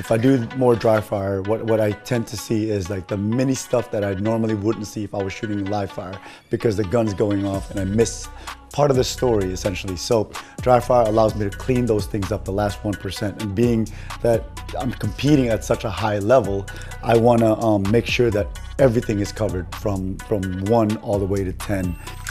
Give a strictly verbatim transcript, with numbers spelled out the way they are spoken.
If I do more dry fire, what, what I tend to see is like the mini stuff that I normally wouldn't see if I was shooting live fire, because the gun's going off and I miss part of the story essentially. So dry fire allows me to clean those things up, the last one percent. And being that I'm competing at such a high level, I wanna um, make sure that everything is covered from, from one all the way to ten.